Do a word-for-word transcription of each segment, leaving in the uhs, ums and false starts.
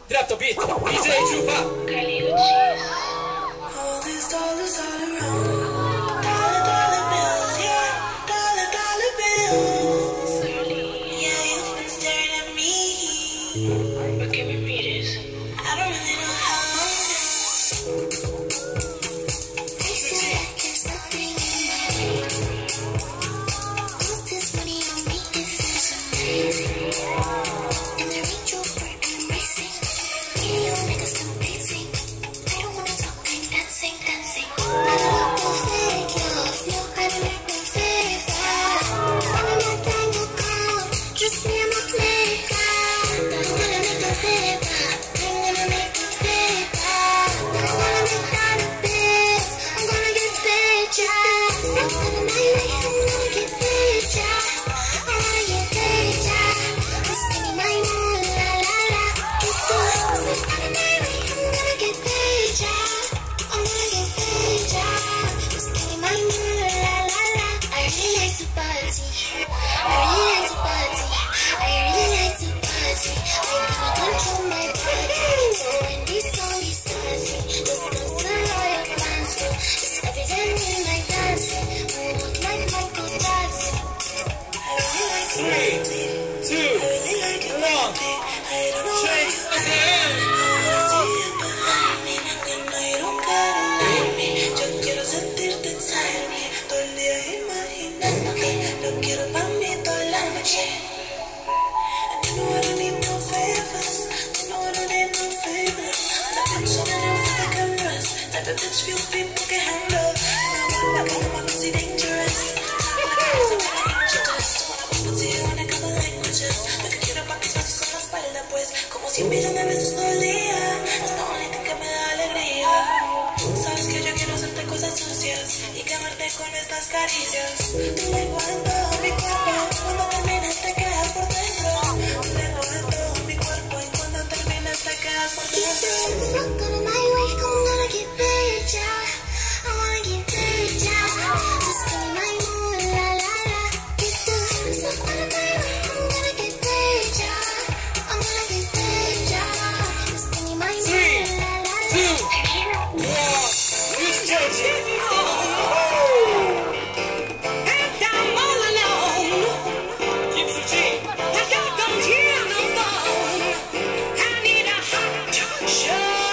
Drop the beat, 디제이 주 팝. All these dollars all around. Dollar, dollar bills, yeah. Dollar, dollar bills. Yeah, you've been staring at me. But give me readers. I don't really know how long now. They say I can't stop thinking about it. All this money on me, it feels amazing. And the Range Rover and I'm racing. Yeah, you make us competing. They don't wanna talk, ain't dancing, dancing. I don't want no fake love, no, I don't want no fake love. I'm not trying to come, just me and my maker. I'm gonna make a paper, I'm gonna make a paper. I'm gonna make dollar bills, I'm gonna get paid, yeah. I'm gonna my way, I'm gonna get paid, yeah. I wanna get paid, yeah. Just give me my money, la la la. Get through, I'm gonna my way, I'm gonna get paid, yeah. I'm gonna get paid, yeah. Just give me my money, la la la. I really like to party. I really like to party. I really like to party. I cannot control my body. So when this song is starting, just goes to your plans. It's evident in my dancing. Move like Michael Jackson. I really like to party. Two, I really like to one, party. I don't know why shake you the hand. wanna see it behind me. You know you don't gotta like me. Yo quiero sentirte inside me. Todo el día imaginándote. No quiero pa' mí toda la noche. And you know I don't need no favors. You know I don't need no favors. I'm the bitch on the for the cameras. Type of bitch few people can handle. And I want my girl, I see dangerous. My girls are better dangerous. Wanna put to you in a couple languages. Lo que quiero pa' que pases con la espalda, pues. Como cien millones de veces todo el día. Es the only thing que me da alegría. Sabes que yo quiero hacerte cosas sucias y quemarte con estas caricias. Tu lengua en todo mi cuerpo, cuando terminas te quedas por dentro. Tu lengua en todo mi cuerpo y cuando terminas te quedas por dentro. Fuck out of my way, I'm gonna get paid, yeah. I wanna get paid, yeah. Just give me my money, la la la. Get the fuck out of my way, I'm gonna get paid, yeah. I'm gonna get paid, yeah. Just give me my money, la la la. Two, one, use change. Head down all alone. 김수지. I got those here on the phone. I need a hot touch.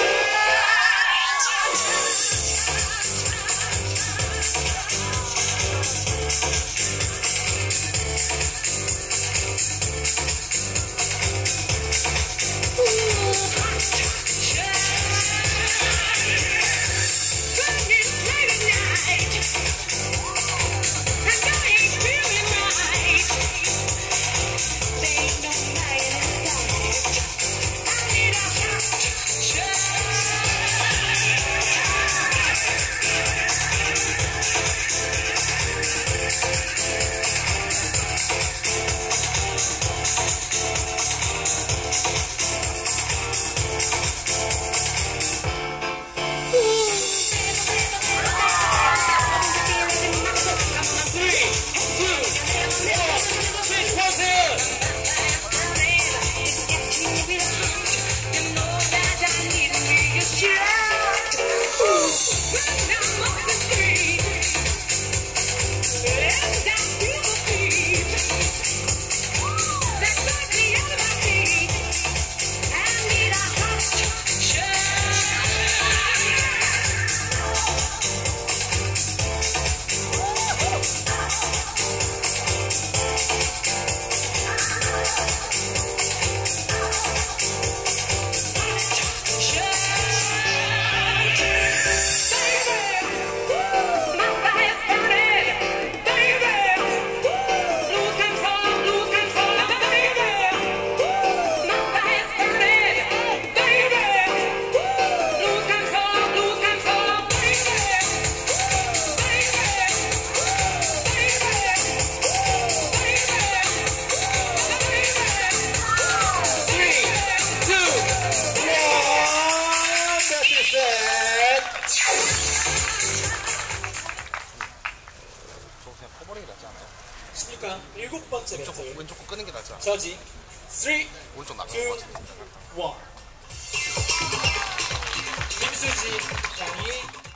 십니까? 일곱 번째 왼쪽, 배틀. 왼쪽 거 끄는 게 낫지 않아? 저지. 쓰리, 오른쪽 나가는 투, 거 같은데. 원. 장이